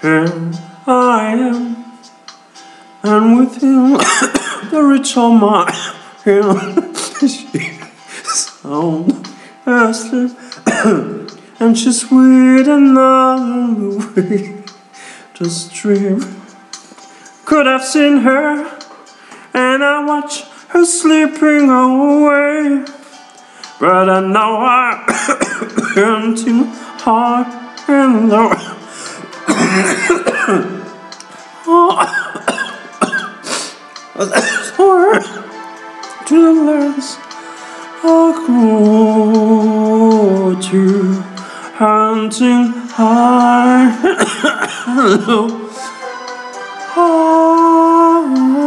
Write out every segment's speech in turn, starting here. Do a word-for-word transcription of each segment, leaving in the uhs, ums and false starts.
Here I am, and with him, the rich on my hand. She sound asleep, and she's sweet another way to stream. Could have seen her, and I watch her slipping away, but I know I am too hard and low. To the lens I go to, hunting high and low. Oh,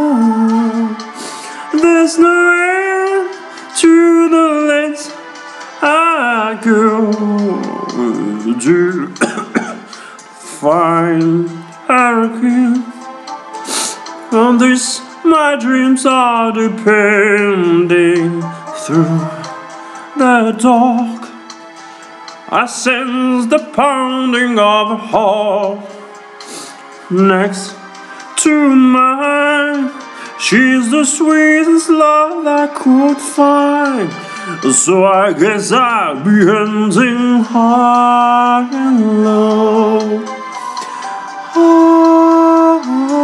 there's no end to the lengths I go to find her again. On this, my dreams are depending through the dark. I sense the pounding of a heart next to mine. She's the sweetest love I could find, so I guess I'll be hunting high and low. Oh,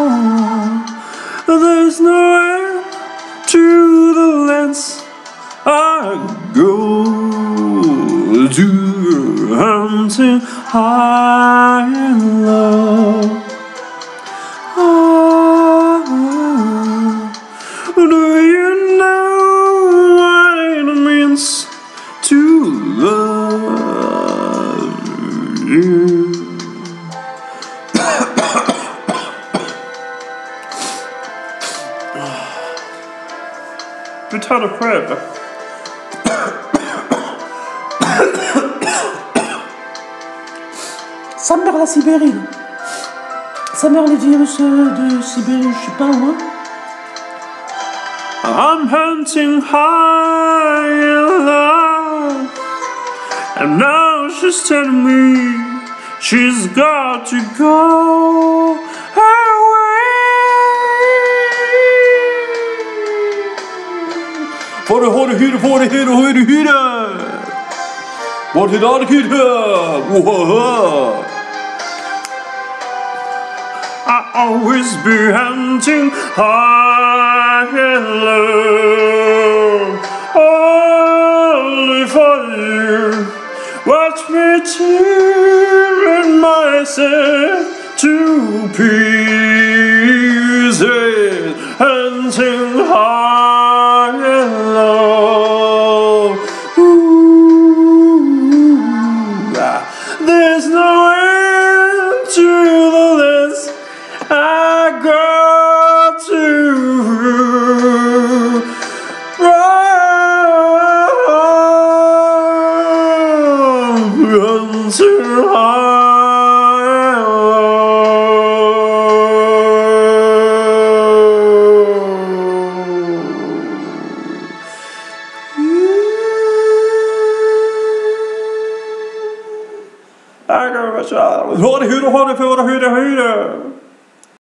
there's no end to the lengths I go to, hunting high and low. Oh, do you know what it means to love you? Putain de crève. Ça meurt la Sibérie. Ça meurt les virus de Sibérie, je sais pas moi. I'm hunting high and low, and now she's telling me she's got to go away. For the holy hitter, for the hitter, for the hitter. What did I get her? Whoa. I always be hunting high and low, only for you. Watch me tearing myself to pieces, hunting high and low. Ooh, there's no end to the list I got to run too high and low. I got a shot. Hold it, hold it, hold it, hold it, hold it.